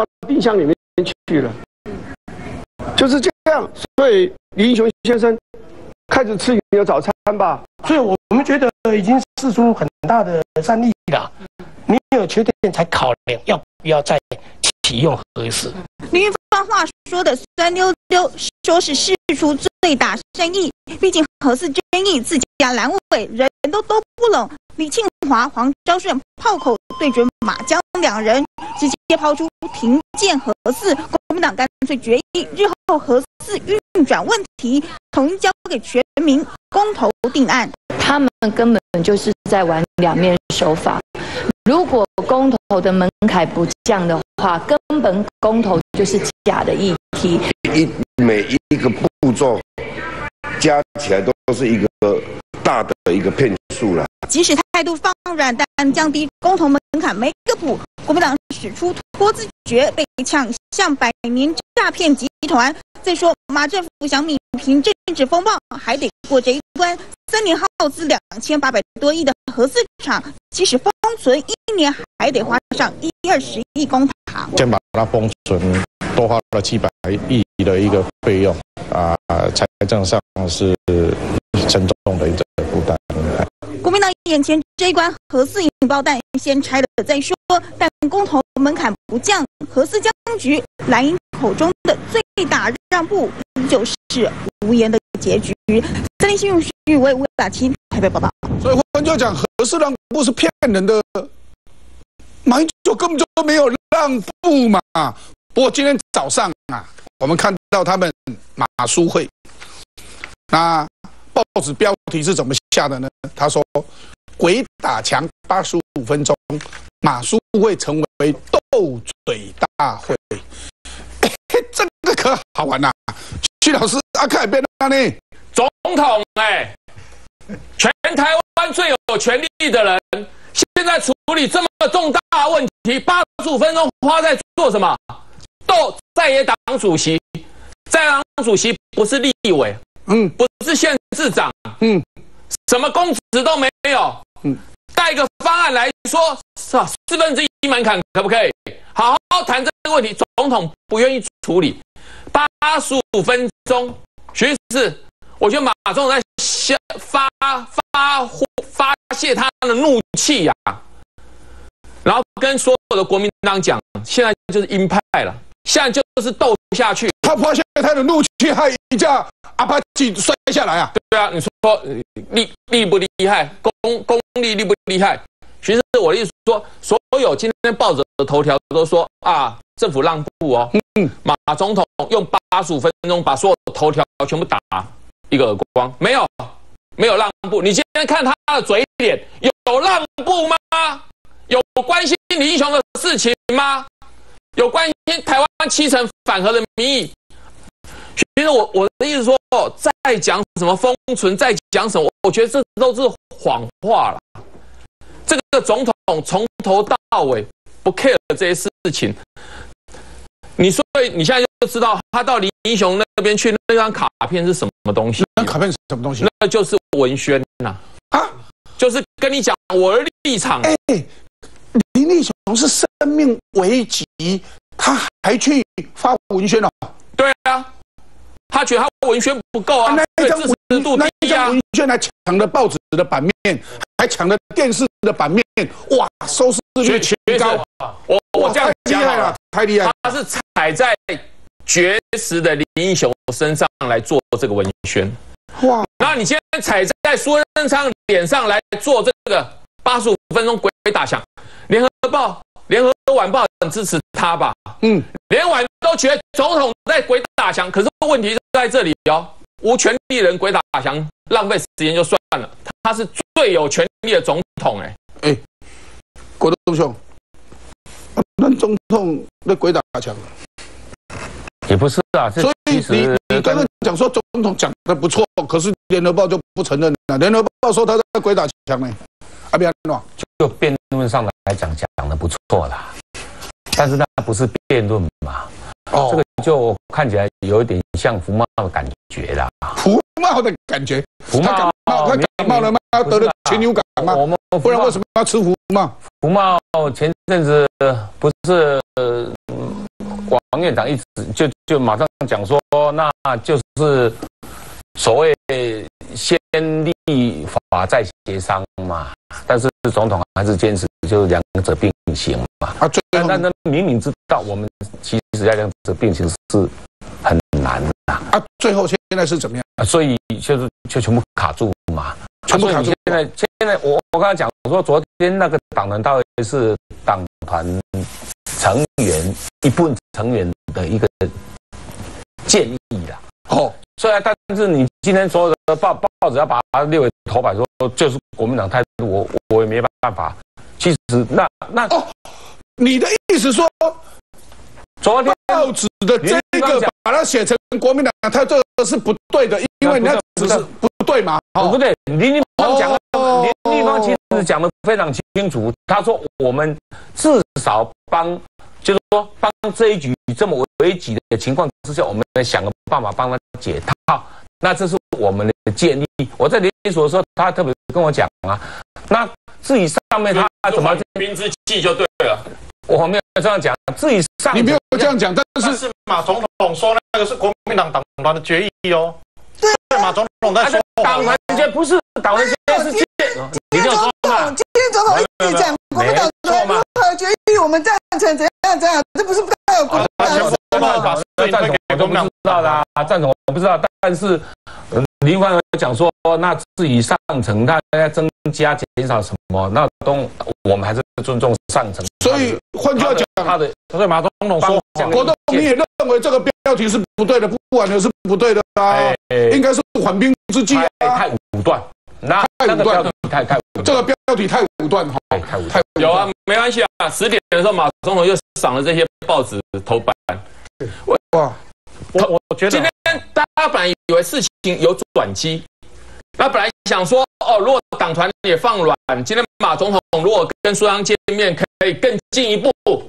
到冰箱里面去了，就是这样。所以李英雄先生开始吃你的早餐吧。 所以我们觉得已经释出很大的善意了。你有缺点才考量要不要再启用核四。 林玉芳话说的酸溜溜，说是释出最大善意。毕竟核四争议自家蓝委人都不拢，李庆华、黄昭顺炮口对准马江两人，直接抛出停建核四。国民党干脆决议，日后核四运转问题统一交给全民公投定案。 他们根本就是在玩两面手法。如果公投的门槛不降的话，根本公投就是假的议题。 每一个步骤加起来都是一个大的一个骗术了。 即使态度放软，但降低公投门槛没个谱。国民党使出拖字诀，被抢向百年诈骗集团。再说马政府想弭平政治风暴，还得过这一关。3年耗资2800多亿的核四厂，即使封存1年，还得花上120亿公帑。 先把它封存，多花了700亿的一个费用啊，财政上是沉重的一个负担。 国民党眼前这一关核四引爆弹先拆了再说，但公投门槛不降，核四僵局，蓝营口中的最大让步，依旧是无言的结局。三立新闻徐为吴雅琪台北报道。 所以换句话讲，核四让步是骗人的，马英九根本就没有让步嘛。不过今天早上啊，我们看到他们马书会，那报纸标题是怎么下的呢？他说鬼打墙85分钟，马书会成为斗嘴大会。这个可好玩啦！徐老师，阿凯变哪呢？ 总统全台湾最有权力的人，现在处理这么重大的问题，85分钟花在做什么？斗在野党主席，在野党主席不是立委，不是县市长，什么公职都没有，带个方案来说，1/4门槛可不可以？好好谈这个问题，总统不愿意处理，85分钟，徐是，我觉得马总统在发泄他的怒气呀，然后跟所有的国民党讲，现在就是鹰派了，现在就是斗下去。 他发泄他的怒气，害一架阿帕奇摔下来啊！ 对啊，你说厉不厉害？功力厉不厉害？其实我的意思说，所有今天报纸的头条都说啊，政府让步哦，马总统用85分钟把所有的头条全部打一个耳光，没有让步。你今天看他的嘴脸，有让步吗？有关心李英雄的事情吗？有关心台湾7成反核的民意？其实我的意思说，再讲什么封存，再讲什么，我觉得这都是谎话了。这个总统从头到尾不 care 这些事情，所以你现在就知道他到林英雄那边去，那张卡片是什么东西？ 那卡片是什么东西？ 那就是文宣呐！就是跟你讲我的立场。 林立雄是生命危急，他还去发文宣哦。 对啊，他觉得他文宣不够啊， 那张文宣还抢了报纸的版面，还抢了电视的版面，哇，收视率极高。 我这样讲太厉害了，太厉害了。 他是踩在绝食的林英雄身上来做这个文宣，哇！然后你今天踩在苏贞昌脸上来做这个85分钟鬼打墙，联合报、联合晚报很支持他吧？连晚都觉得总统在鬼打墙，可是问题就在这里哦，无权利人鬼打墙，浪费时间就算了，他是最有权力的总统国栋兄，那总统在鬼打墙。 也不是啊， 所以你刚刚讲说总统讲的不错，可是联合报就不承认了。联合报说他在鬼打墙呢，不要弄。 就辩论上来讲的不错啦，但是那不是辩论嘛，这个就看起来有一点像服贸的感觉啦。 服贸的感觉，他感冒了吗？他得了禽流感吗？不然为什么要吃服贸？ 服贸前阵子不是院长一直就马上讲说，那就是所谓先立法再协商嘛。但是总统还是坚持就是两者并行嘛。但明明知道我们其实要两者并行是很难的啊。 最后现在是怎么样？ 所以就全部卡住嘛。全部卡住。现在我刚才讲说，昨天那个党团大会是党团成员一部分成员的一个建议啦。哦，所以但是你今天所有的报纸要把它列为头版，说就是国民党态度，我也没办法。其实那哦，你的意思说， 昨天报纸的这个把它写成国民党态度是不对的，因为那只是不对嘛？ 不对，林立方讲的，林立方其实讲的非常清楚。他说我们至少就是说帮这一局这么危急的情况之下，我们想个办法帮他解套。那这是我们的建议。我在联署的时候，他特别跟我讲啊。那至于上面他怎么兵之气就对了。 我没有这样讲，至于上你没有这样讲，但是马总统说那个是国民党党团的决议哦。对，马总统在说党团决不是党团决是今天总统一直讲国民党团如何决议，我们赞成怎样，这不是不带有国民党的办法？赞同我都不知道啦，赞同我不知道，但是林方讲说，那至于上层他要增加减少什么，那我们还是尊重上层。 所以换句话讲， 所以马总统说， 国栋你也认为这个标题是不对的，不完全是不对的啊，应该是缓兵之计啊， 太武断， 太武断， 太这个标题太武断哈， 太武断。 有啊，没关系啊，10点的时候马总统又赏了这些报纸头版。 哇， 我觉得今天大家本来以为事情有转机，那本来想说哦，如果党团也放软，今天马总统如果跟苏央见面，可以更进一步。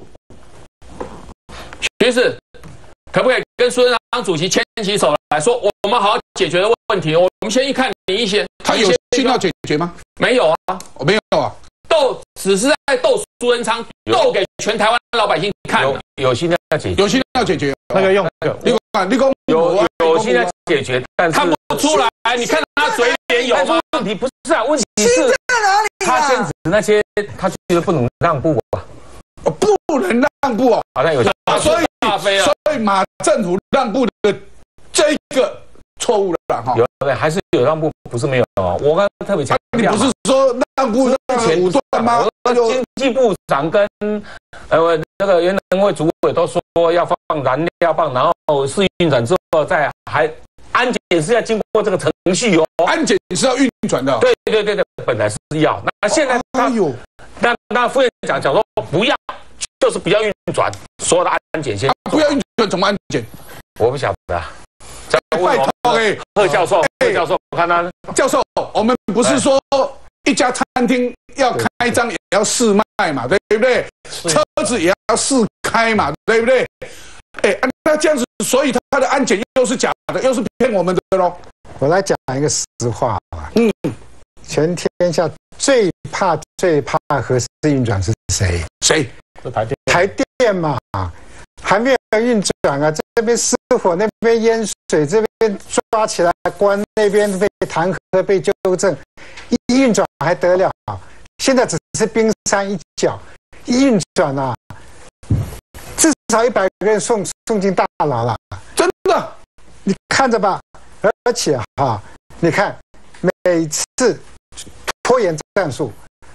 其实可不可以跟苏央主席牵起手来说，我们好好解决的问题？我们先一看你一些， 他有心要解决吗？ 没有啊， 我没有啊。 只是在斗苏贞昌，斗给全台湾老百姓看。 有心要解决， 有心要解决。 那个用你讲有心要解决，但是看不出来。你看他嘴脸有吗？ 问题不是啊，问题是在哪里？ 他坚持那些，他觉得不能让步啊， 不能让步哦。 好像有所以马政府让步的这个错误了哈。 有还是有让步，不是没有啊。我刚刚特别强调， 你不是说让步很武断吗？ 经济部长跟那个原能会主委都说要放燃料棒，然后试运转之后还安检是要经过这个程序哦。 安检是要运转的。 对，本来是要。那现在那副院长讲说不要，就是不要运转，所有的安检先不要运转，怎么安检？ 我不晓得啊。 拜托贺教授，我看他教授，我们不是说一家餐厅要开张也要试卖嘛，对不对？车子也要试开嘛，对不对？那这样子，所以他的安检又是假的，又是骗我们的喽。 我来讲一个实话啊，全天下最怕核四运转是谁？ 谁？ 台电嘛，还没有运转啊，这边失火，那边淹水，这边抓起来关，那边被弹劾被纠正，一运转还得了？现在只是冰山一角，一运转啊，至少100个人送进大牢了， 真的， 你看着吧。而且你看每次拖延战术，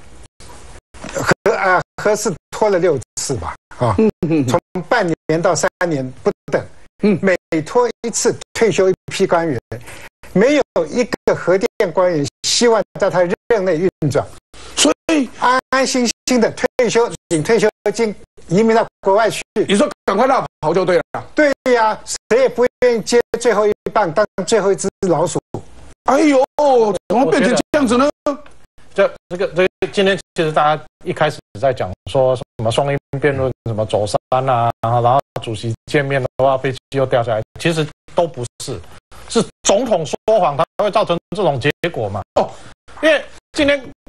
核四拖了6次吧，从半年到3年不等，每拖一次退休一批官员，没有一个核电官员希望在他任内运转，所以安安心心的退休，领退休金，移民到国外去。 你说赶快绕跑就对了。 对呀，谁也不愿意接最后一棒，当最后一只老鼠。 哎呦，怎么变成这样子呢？ 这个，今天其实大家一开始在讲说什么双赢辩论，什么走山啊，然后主席见面的话飞机又掉下来，其实都不是，是总统说谎，它会造成这种结果嘛？因为今天马英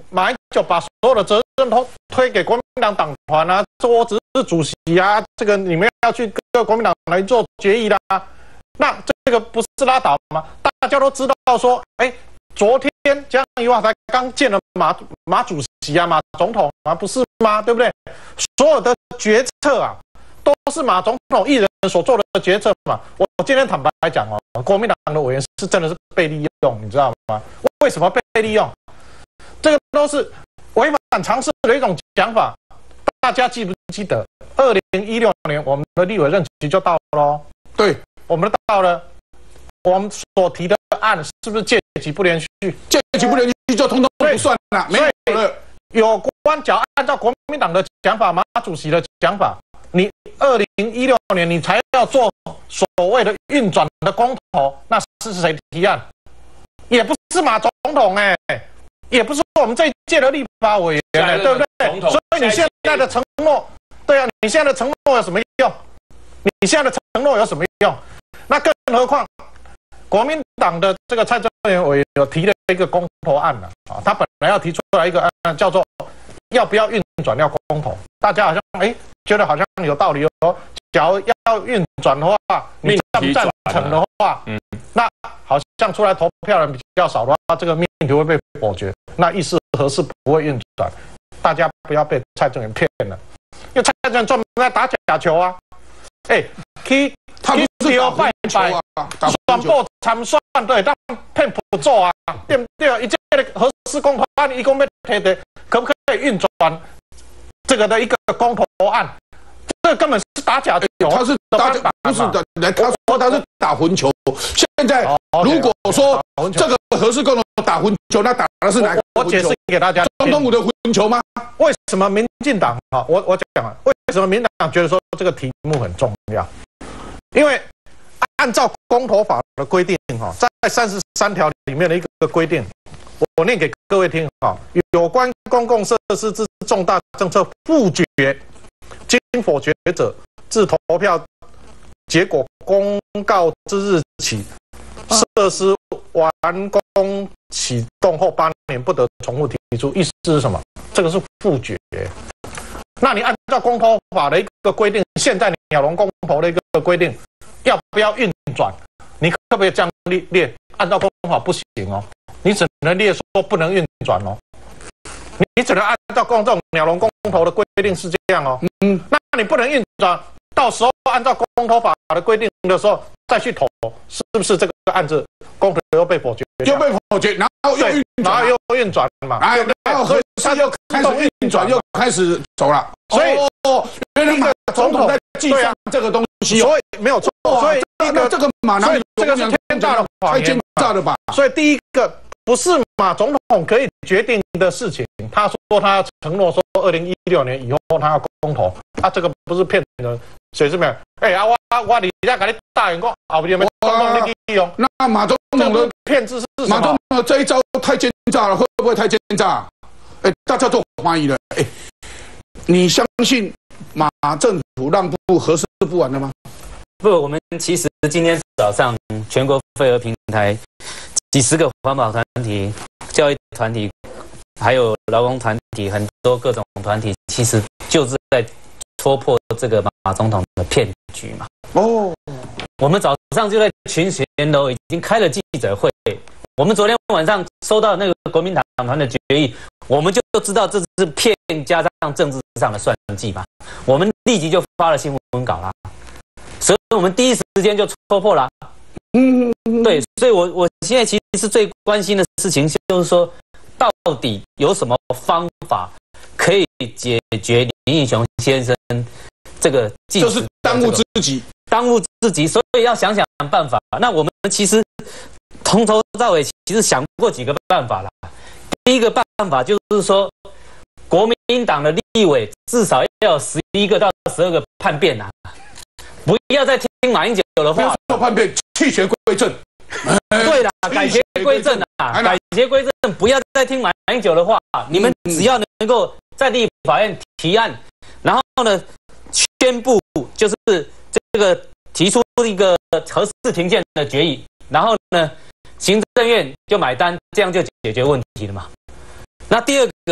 就把所有的责任都推给国民党党团啊，说我只是主席啊，这个你们要去跟国民党来做决议啦，那这个不是拉倒吗？大家都知道说，昨天江宜桦才刚见了马主席啊，马总统啊，不是吗？对不对？所有的决策啊，都是马总统一人所做的决策嘛。我今天坦白来讲哦，国民党的委员是真的是被利用，你知道吗？为什么被利用？这个都是违反常识的一种讲法。大家记不记得2016年我们的立委任期就到了咯？ 对， 我们到了。我们所提的案是不是届期不连续？ 届期不连续就通通不算了，没有了。 有关按照国民党的讲法，马主席的讲法，你2016年你才要做所谓的运转的公投，那是谁提案？也不是马总统也不是我们这一届的立法委员对不对？所以你现在的承诺，对啊，你现在的承诺有什么用？你现在的承诺有什么用？那更何况。国民党的这个蔡正元委员有提了一个公投案了啊，他本来要提出来一个案叫做要不要运转要公投，大家好像觉得好像有道理哦。假如要运转的话，你赞不赞成的话，那好像出来投票人比较少的话，这个命题会被否决。那意思何事不会运转？大家不要被蔡正元骗了，因为蔡正元专门在打假球啊， 他不是打回球啊， 宣布参选对，当骗不做啊，对不对？一这个核四公投案，一共要提的，可不可以运转这个的一个公投案？这根本是打假球， 他是打不是的，他说他是打混球。现在如果说这个核四公投打混球，那打的是哪个？ 我解释给大家， 总统府的混球吗？ 为什么民进党我讲了，为什么民进党觉得说这个题目很重要？因为按照公投法的规定，在33条里面的一个规定，我念给各位听有关公共设施之重大政策复决，经否决者，自投票结果公告之日起，设施完工启动后8年不得重复提出。意思是什么？这个是复决。那你按照公投法的一个规定，现在鸟笼公投的一个规定，要不要运转？你可不可以这样列？按照公投法不行哦，你只能列说不能运转哦。你只能按照这种鸟笼公投的规定是这样哦。那你不能运转，到时候按照公投法的规定的时候再去投，是不是这个案子公投又被否决？ 又被否决，然后又运转嘛？ 然后他又开始运转，又开始走了。 所以原来马总统在计算这个东西， 所以没有错。所以这个马哪里这个是天大的谎言， 太奸诈了吧？ 所以第一个不是马总统可以决定的事情。他说他要承诺说2016年以后他要公投，这个不是骗人，谁是骗？我你在给你大眼光，后面没公投你利用。 那马总统的骗子是什么？ 马总统这一招太奸诈了，会不会太奸诈？大家都怀疑了。你相信马政府让步核四不完了吗？ 不，我们其实今天早上全国废核平台几十个环保团体、教育团体，还有劳工团体，很多各种团体，其实就是在戳破这个马总统的骗局嘛。我们早上就在群贤楼已经开了记者会。我们昨天晚上收到那个国民党团的决议，我们就知道这是骗加上政治上的算计嘛。我们立即就发了新闻稿啦，所以我们第一时间就戳破了。对，所以我现在其实是最关心的事情，就是说到底有什么方法可以解决林义雄先生这个就是当务之急， 所以要想想办法。那我们其实从头到尾其实想过几个办法啦。第一个办法就是说，国民党的立委至少要有11个到12个叛变啊，不要再听马英九的话， 叛变，弃学归正。 对啦，改邪归正啊，改邪归正，不要再听马英九的话。你们只要能够在立法院提案，然后呢宣布就是这个提出一个核四停建的决议，然后呢行政院就买单，这样就解决问题了嘛。那第二个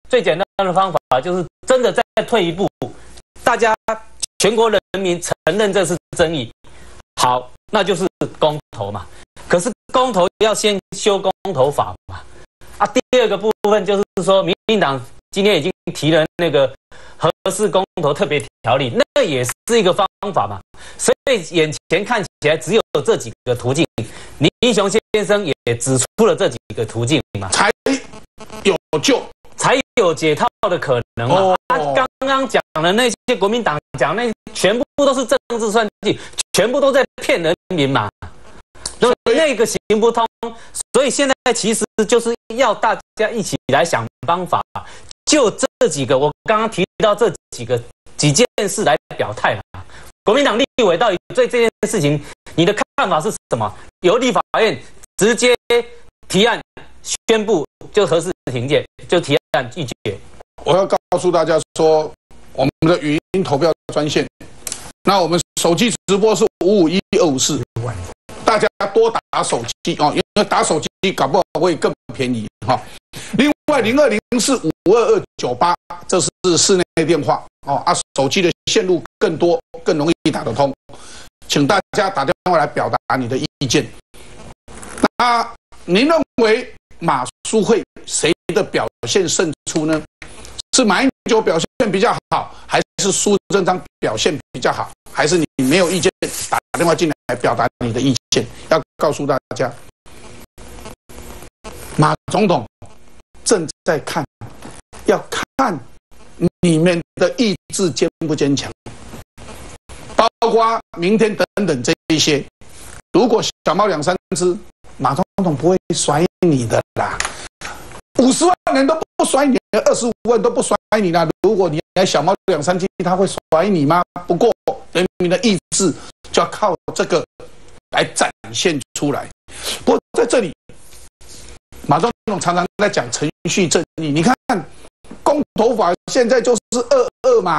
最简单的方法就是真的再退一步，大家全国人民承认这是争议，好，那就是公投嘛。可是公投要先修公投法嘛。啊，第二个部分就是说，民进党今天已经提了那个核四公投特别条例，那也是一个方法嘛。所以眼前看起来只有这几个途径，林英雄先生也指出了这几个途径嘛， 才有救， 才有解套的可能嘛。他刚刚讲的那些国民党讲那全部都是政治算计，全部都在骗人民嘛。那个行不通，所以现在其实就是要大家一起来想方法，就这几个我刚刚提到这几件事来表态了。国民党立委到底对这件事情，你的看法是什么？由立法院直接提案宣布就核四停建，就提案议决。 我要告诉大家说，我们的语音投票专线，那我们手机直播是551-254。大家多打手机哦，因为打手机搞不好会更便宜哈。另外0204522298，这是室内电话哦啊，手机的线路更多，更容易打得通，请大家打电话来表达你的意见。那您认为马苏会谁的表现胜出呢？是马英九表现比较好，还是苏贞昌表现比较好？还是你没有意见，打电话进来表达你的意见？要告诉大家，马总统正在看，要看你们的意志坚不坚强，包括明天等等这一些。如果小猫2、3只，马总统不会甩你的啦。50万人都不甩你，25万都不甩你啦。如果你来小猫2、3只，他会甩你吗？不过人民的意志就要靠这个来展现出来。不过在这里，马总统常常在讲程序正义。你看公投法现在就是22嘛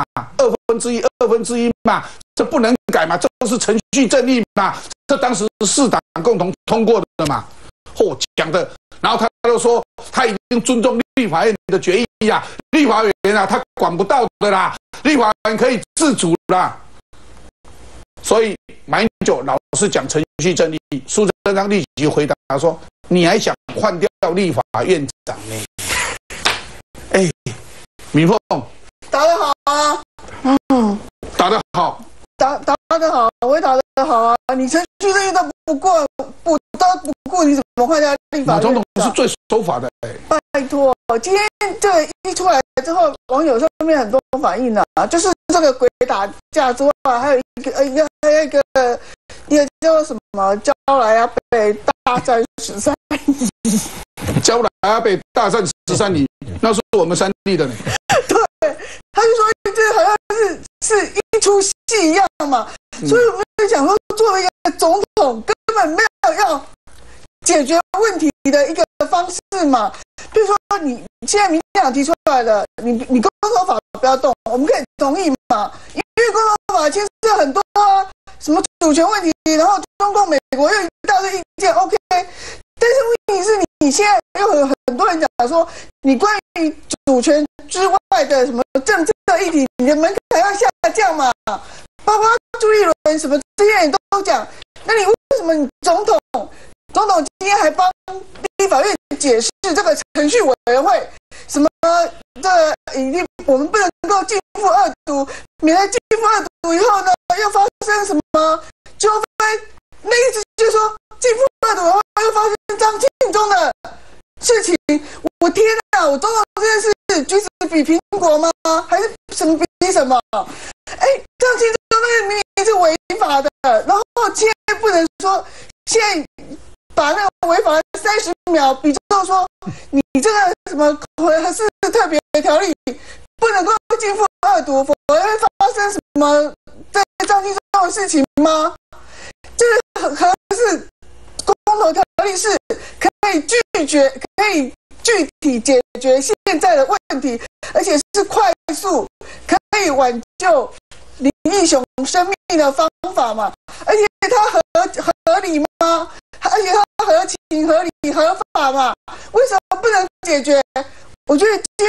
，1/2嘛，这不能改嘛，这都是程序正义嘛。这当时4党共同通过的嘛。讲的，然后他就说他已经尊重立法院的决议啊，立法院啊他管不到的啦，立法院可以自主啦。所以马英九老是讲程序正义，苏贞昌立即回答说：“你还想换掉立法院长呢？”哎，米凤打得好啊， 打得好， 打得好，我也打得好啊。你程序正义都不过，你怎么换掉立法院长？马总统是最守法的。 拜托，今天这个一出来之后，网友上面很多反应啊，就是这个鬼打架之外，还有一个叫做什么招来啊被大战13里， 招来啊被大战13里，那是我们3立的呢。 对，他就说这好像是一出戏一样嘛，所以我们就想说，作为一个总统，根本没有要解决问题的一个方式嘛。比如说，你现在民进党提出来的，你公投法不要动，我们可以同意嘛？因为公投法牵涉很多啊，什么主权问题，然后中共、美国又一大堆意见 ，OK。但是问题是你现在又有很多人讲说，你关于主权之外的什么政治议题，你的门槛要下降嘛？包括朱立伦什么这些人都讲，那你为什么你总统今天还帮立法院解释这个程序委员会什么我们不能够进赴2读，免得进赴2读以后呢又发生什么纠纷？那意思就是说进赴2读的话又发生张庆忠的事情。我天哪！我总统这件事橘子比苹果吗？还是什么比什么？哎，张庆忠那个明明是违法的，然后现在不能说现在把那个违法的30秒比作说你这个什么核四特别条例不能够进赴2读，否则会发生什么在张庆忠的事情吗？这个核四公投条例是可以具体解决现在的问题，而且是快速可以挽救林义雄生命的方法嘛？而且它合理吗？而且它合情合理合法嘛？为什么不能解决？我觉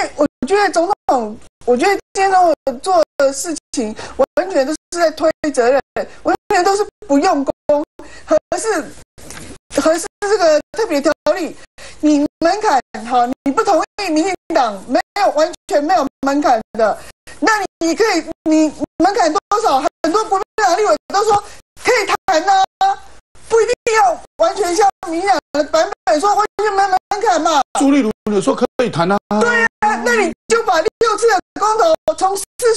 觉得总统，我觉得今天总统做的事情，完全都是在推责任，完全都是不用功，核四这个特别条例，你门槛好，你不同意民进党完全没有门槛的，那你可以，你门槛多少？很多国民党立委都说可以谈啊，不一定要完全像民进党的版本说完全没门槛嘛。 朱立伦有说可以谈啊。 对啊，那你就把6次的公投从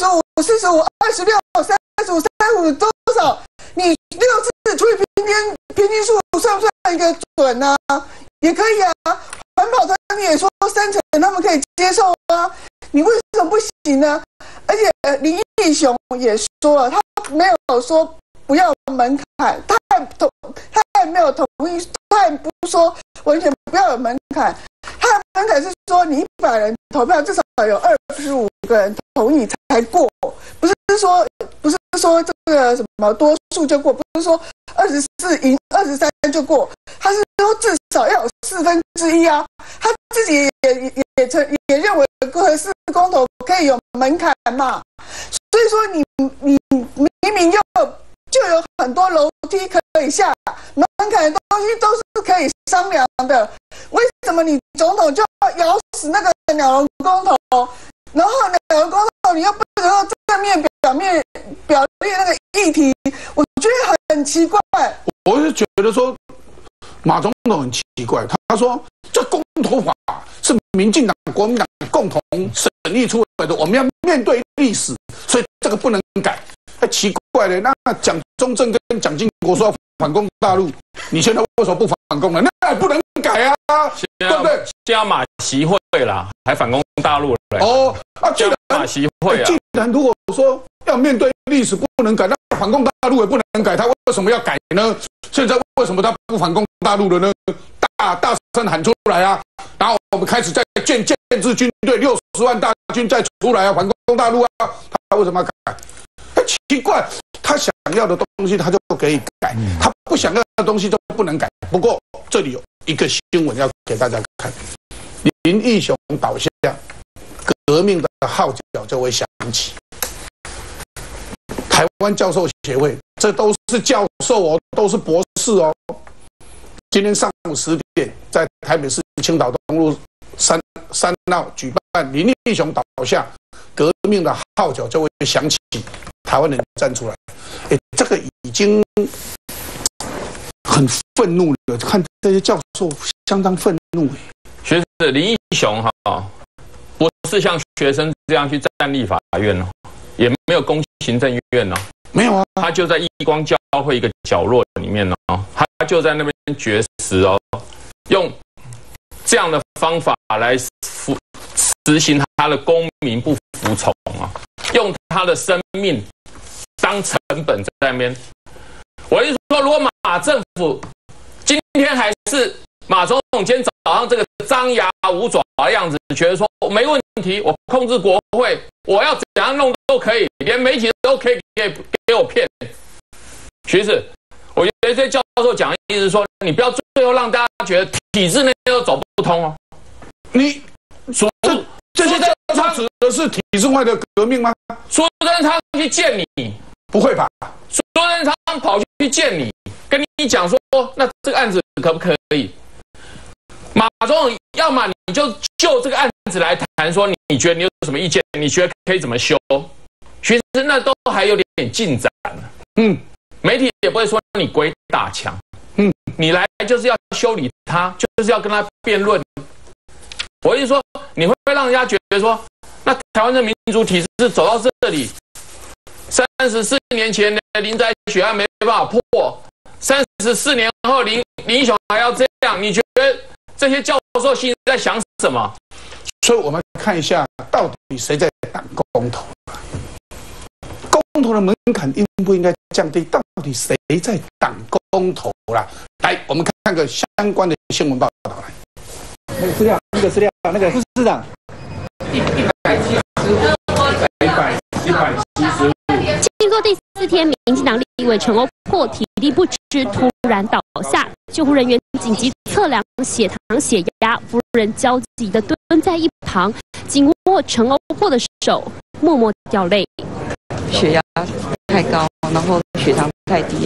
45、45、26、35、35多少？你6次除以平均数算不算一个准啊？也可以啊。环保团体也说3成他们可以接受啊，你为什么不行呢？而且林义雄也说了，他没有说不要门槛，他也没有同意，他也不说完全不要有门槛。他的门槛是说你100人投票至少有25个人同意才过，不是说这个什么多数就过，不是说24赢23就过，他是说至少要有1/4啊。他自己也认为核四公投可以有门槛嘛，所以说你明明就有很多楼梯可以下，门槛的东西都是可以商量的，为什么你总统就要咬死那个鸟笼公投？然后鸟笼公投你又不能够正面表列那个议题，我觉得很奇怪。 我是觉得说马总统很奇怪，他说这公投法是民进党、国民党共同审议出来的，我们要面对历史，所以这个不能改。太奇怪了，那蒋中正跟蒋经国说要反攻大陆，你现在为什么不反攻了？那也不能改啊，对不对？ 加马习会啦，还反攻大陆了。 哦， 既然马习会啊， 既然如果说要面对历史不能改，那反攻大陆也不能改，他为什么要改呢？现在为什么他不反攻大陆了呢？大声喊出来啊！然后我们开始在建制军队，60万大军再出来啊，反攻大陆啊！他为什么要改？奇怪，他想要的东西他就可以改，他不想要的东西就不能改。不过这里有一个新闻要给大家看：林义雄倒下，革命的号角就会响起。台湾教授协会，这都是教授哦，都是博士哦。今天上午10点，在台北市青岛东路三闹举办林义雄倒下，革命的号角就会响起。台湾人站出来，这个已经很愤怒了。看这些教授相当愤怒。 学者林义雄不是像学生这样去站立法院哦，也没有攻行政院哦， 没有啊， 他就在义光教会一个角落里面哦，他就在那边绝食哦，用这样的方法来实行他的公民不服从啊，用他的生命当成本在那边。我是说，如果马政府今天还是马总统今天早上这个张牙舞爪的样子，觉得说没问题，我控制国会，我要怎样弄都可以，连媒体都可以给我骗。其实，我觉得这教授讲的意思是说，你不要最后让大家觉得体制内都走不通哦。 你这些他指的是体制外的革命吗？ 苏贞昌去见你， 不会吧？ 苏贞昌跑去见你，跟你讲说，那这个案子可不可以？马总统，要么你就这个案子来谈，说你觉得你有什么意见？你觉得可以怎么修？其实那都还有点进展。媒体也不会说你鬼打墙。你来就是要修理他，就是要跟他辩论。我意思说，你会让人家觉得说，那台湾的民主体制走到这里，34年前的林宅血案没办法破，34年后林义雄还要这样，你觉得这些教授心里在想什么？ 所以我们看一下，到底谁在挡公投？公投的门槛应不应该降低？到底谁在挡公投啦？来，我们看个相关的新闻报道来。 那个资料，那个副市长 170。静坐第4天，民进党立委陈欧珀体力不支，突然倒下，救护人员紧急测量血糖、血压，夫人焦急地蹲在一旁，紧握握陈欧珀的手，默默掉泪。 血压太高，然后血糖太低。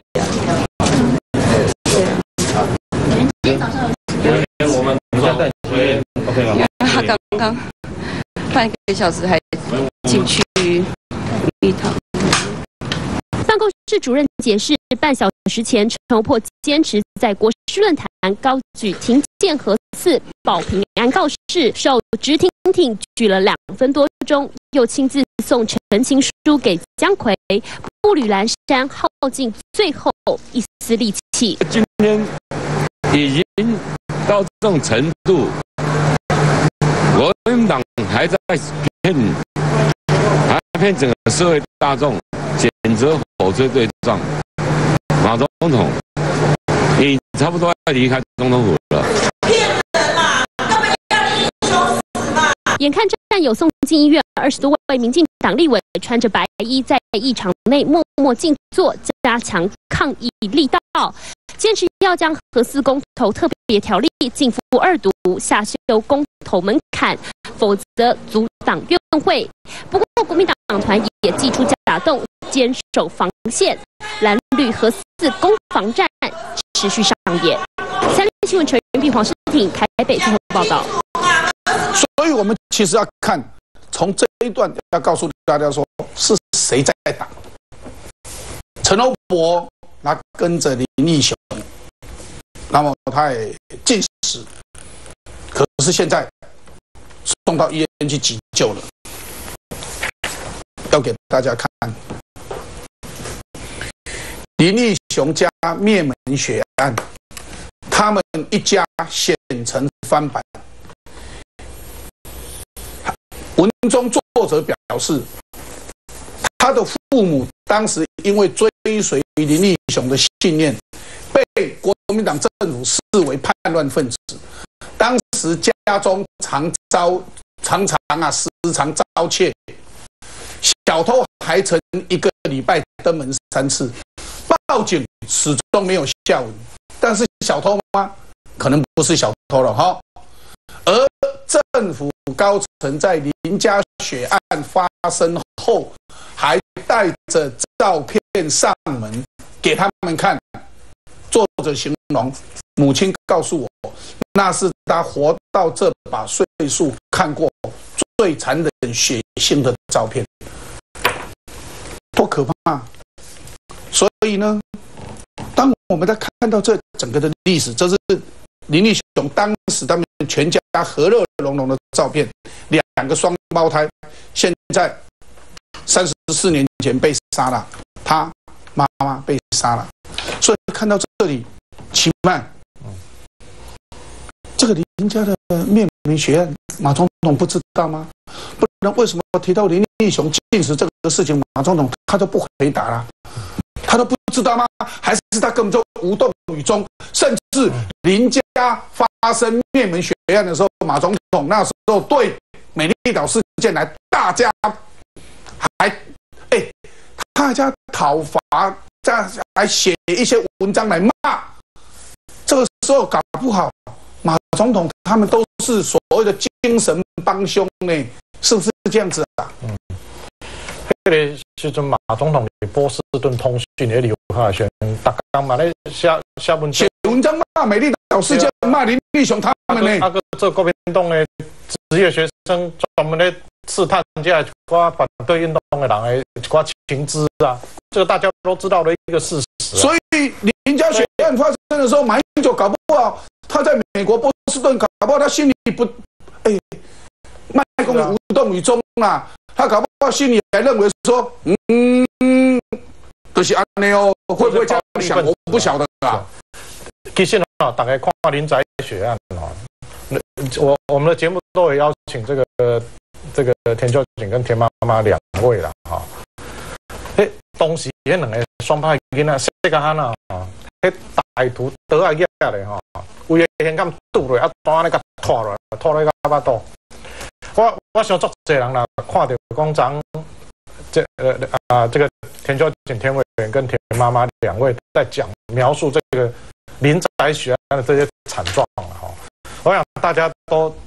我们现在 OK 吗？ 他刚刚半个小时还进去一趟。 办公室主任解释，半小时前，陈欧珀坚持在国事论坛高举停建核四、保平安告示，手直挺挺举了2分多钟，又亲自送陈情书给江奎，步履蹒跚，耗尽最后一丝力气。 今天已经到这种程度，国民党还在骗整个社会大众，谴责火车对撞，马总统，你差不多要离开总统府了。 骗人嘛，根本要你羞死嘛！ 眼看战友送进医院，20多位民进党立委穿着白衣在议场内默默静坐，加强抗议力道，坚持要将核四公投特别条例逕付2读，下修公投门槛，否则阻挡院会。不过国民党团也祭出假动，坚守防线，蓝绿核四攻防战持续上演。3立新闻陈元碧、黄世挺台北综合报道。 所以我们其实要看，从这一段要告诉大家说，是谁在打。陈欧珀他跟着林义雄，那么他也进食，可是现在送到医院去急救了。要给大家看，林义雄家灭门血案，他们一家显成翻版。文中作者表示，他的父母当时因为追随林义雄的信念，被国民党政府视为叛乱分子。当时家中常常时常遭窃，小偷还曾1个礼拜登门3次，报警始终没有下文。但是小偷吗？可能不是小偷了哈。而政府高层在林家血案发生后，还带着照片上门给他们看。作者形容，母亲告诉我，那是他活到这把岁数看过最残忍血腥的照片，多可怕！所以呢，当我们在看到这整个的历史，这是林义雄当时他们全家和乐融融的照片，2个双胞胎，现在34年前被杀了，他妈妈被杀了，所以看到这里，请问，这个林家的灭门血案，马总统不知道吗？不然为什么提到林义雄进食这个事情，马总统他都不回答了？他都不知道吗？还是他根本就无动于衷？甚至林家发生灭门血案的时候，马总统那时候对美丽岛事件来，大家还大家讨伐，还写一些文章来骂。这个时候搞不好，马总统他们都是所谓的精神帮凶呢，是不是这样子啊？ 迄个时阵，马总统伫波士顿通讯的留下宣，大家嘛咧写文章， 写文章骂美丽岛事件，骂林义雄他们呢。 这国民党的职业学生专门咧刺探这一寡反对运动的人的一寡情资啊，这个大家都知道的一个事实。 所以林家血案发生的时候，马英九搞不好他在美国波士顿，搞不好他心里不，麦公无动于衷啦。他搞不好心里还认为说，就是安尼哦，会不会这样想？我不晓得啊。 其实啊，大家看林宅血案啊，我们的节目都会邀请这个田秋瑾跟田妈妈2位啦，哈。当时迄2个双派囡仔，细个汉啊，迄大图倒啊野咧吼，为个现感拄落，单安尼甲拖落，拖咧到巴肚。我想足侪人啦，看到讲张这个田秋瑾田委员跟田妈妈2位在描述这个林宅血案的这些惨状哈，我想大家都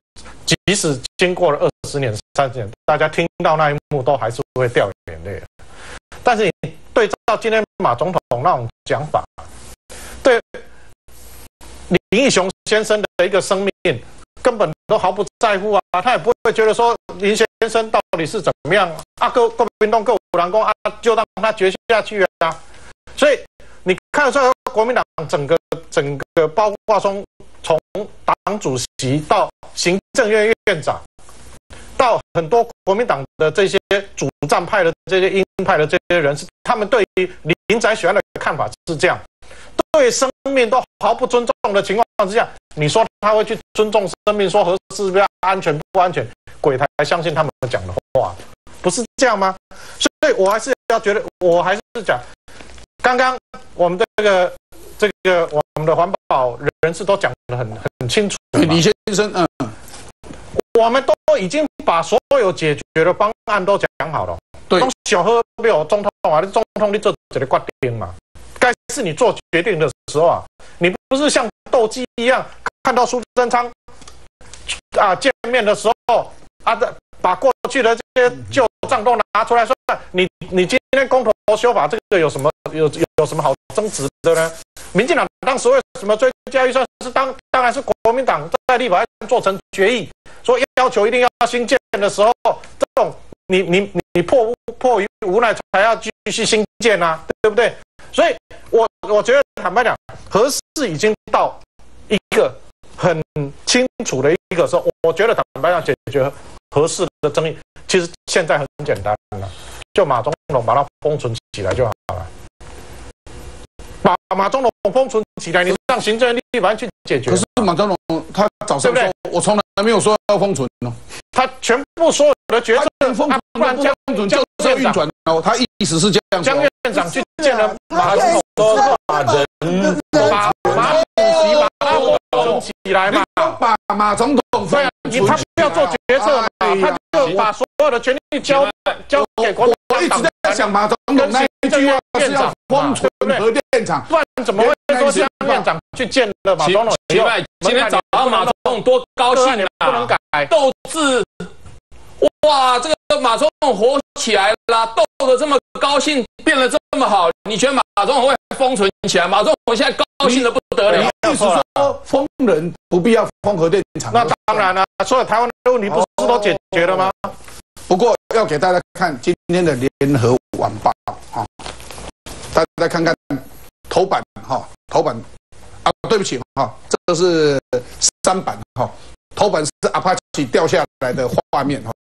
即使经过了20年、30年，大家听到那一幕都还是会掉眼泪。但是你对照今天马总统那种讲法，对林义雄先生的一个生命，根本都毫不在乎啊，他也不会觉得说林先生到底是怎么样啊，国民党各有人讲啊，就让他决下去啊。所以你看得出来，国民党整个包括从党主席到行政院院长，到很多国民党的这些主战派的这些鹰派的这些人士，他们对于林宅血案的看法是这样，对生命都毫不尊重的情况之下，你说他会去尊重生命，说核试不要安全不安全，鬼才相信他们讲的话，不是这样吗？所以我还是要觉得，我还是讲，刚刚我们的这个我们的环保人士都讲得很清楚。 李先生， 我们都已经把所有解决的方案都讲好了。 对， 小喝没有总统啊，总统你做这个决定嘛，该是你做决定的时候啊，你不是像斗鸡一样，看到苏贞昌啊见面的时候啊，把过去的这些旧账都拿出来说，你今天公投修法这个有什么好争执的呢？民进党当时为什么追加预算是当然是国民党在立法院做成决议，说要求一定要新建的时候，这种你迫于无奈才要继续新建啊，对不对？所以我觉得坦白讲，核四已经到一个很清楚的一个时候，我觉得坦白讲解决核四的争议，其实现在很简单了，就马总统把它封存起来就好了。把马总统封存起来，你让行政立法院去解决。 可是马总统他早上说，我从来没有说要封存哦。 他全部所有的决策， 封存就是要运转哦。他意思是这样。 江院长去见了马总统，说把人把马主席把他封存起来嘛， 把马总统对啊，他不要做决策嘛，他就把所有的权力交给国民党。 我一直在想马总统那一句话是要封存核电厂， 不然怎么会说江院长去见了马总统？ 奇怪，今天早上马总统多高兴啊！ 不能改斗志，哇，这个马总统火起来了，斗得这么高兴，变得这么好，你觉得马总统会封存起来？马总统现在高兴得不得了。 意思说封人不必要封核电厂？ 那当然了，所有台湾的问题不是都解决了吗？ 不过要给大家看今天的联合晚报啊，大家看看头版哈，头版啊，对不起哈，这个是3版哈，头版是阿帕奇掉下来的画面哈，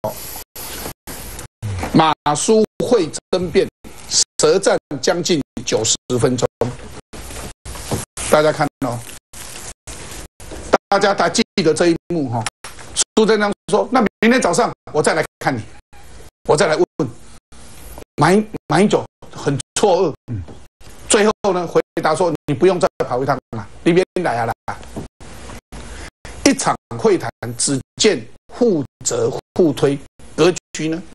马苏会争辩，舌战将近90分钟，大家看哦，大家还记得这一幕哈。苏贞昌说：“那明天早上我再来看你，我再来问。”马英九很错愕，最后呢回答说：“你不用再跑一趟了，你别来啊啦。”一场会谈只见互责互推，格局呢？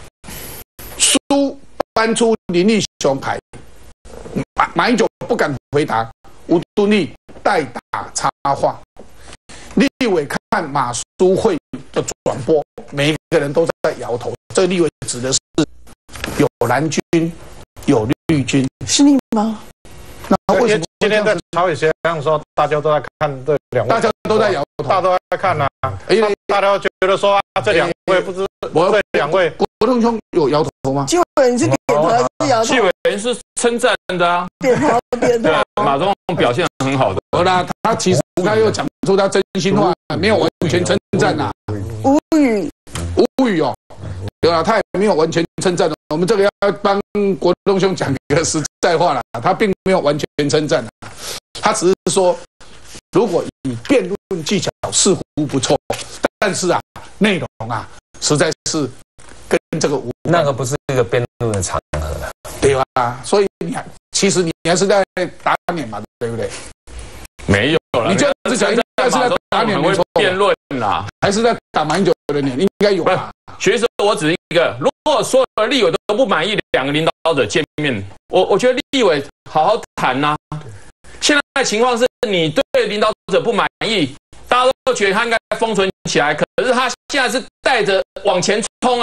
苏搬出林立雄牌，马英九不敢回答，吴敦义代打插话。立委看马苏会的转播，每一个人都在摇头。这个立委指的是有蓝军，有绿军， 是你吗？ 那为什么今天在朝野协商说，大家都在看这2位， 大家都在摇头， 大家都在看啊，因为大家觉得说啊，这2位不是这2位， 国栋兄有摇头吗？ 纪委员是点头还是摇头？ 纪委员是称赞的啊， 点头。 马总统表现很好的。 好啦，他其实他又讲出他真心话，没有完全称赞呐，无语哦，对啊，他也没有完全称赞的。我们这个要帮国栋兄讲一个实在话啦，他并没有完全称赞，他只是说，如果以辩论技巧似乎不错，但是啊，内容啊，实在是跟这个无关。 那个不是一个辩论的场合了， 对吧？所以其实你还是在打脸嘛，对不对？ 没有了， 你这样子讲，应该是在打脸，没错。 辩论啦， 还是在打马英九的脸？应该有吧？ 学者，我指一个，如果所有的立委都不满意2个领导者见面，我觉得立委好好谈呐。现在的情况是你对领导者不满意，大家觉得他应该封存起来，可是他现在是带着往前冲，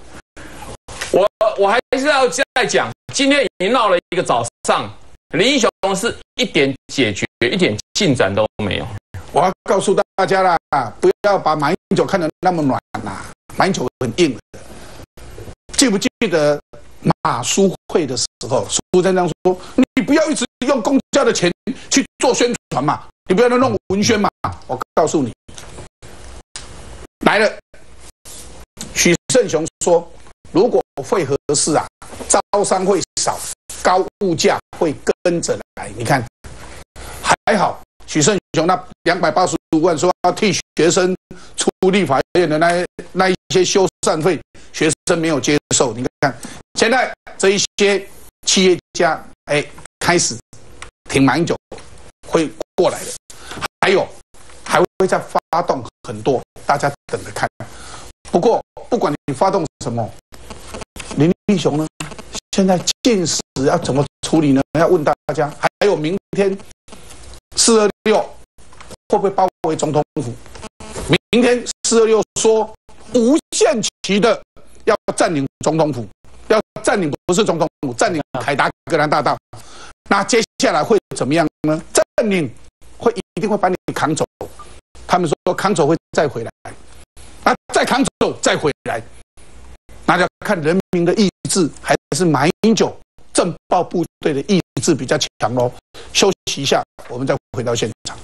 我还是要再讲，今天已经闹了一个早上，林义雄是一点解决、一点进展都没有。 我要告诉大家啦，不要把马英九看得那么软啦，马英九很硬的。记不记得马书会的时候，苏贞昌说：“你不要一直用公家的钱去做宣传嘛，你不要弄文宣嘛。”我告诉你，来了，许胜雄说。如果会合适啊，招商会少，高物价会跟着来。你看，还好，许胜雄那285万说要替学生出立法院的那一些修缮费，学生没有接受。你看，现在这一些企业家开始挺马英九会过来的，还会再发动很多，大家等着看。不过不管你发动什么。林义雄呢？现在进食要怎么处理呢？要问大家。还有明天426会不会包围总统府？明天426说无限期的要占领总统府，要占领不是总统府，占领凯达格兰大道。那接下来会怎么样呢？占领会一定会把你扛走。他们说扛走会再回来，再扛走再回来。那就要看人民的意志，还是马英九政报部队的意志比较强咯。休息一下，我们再回到现场。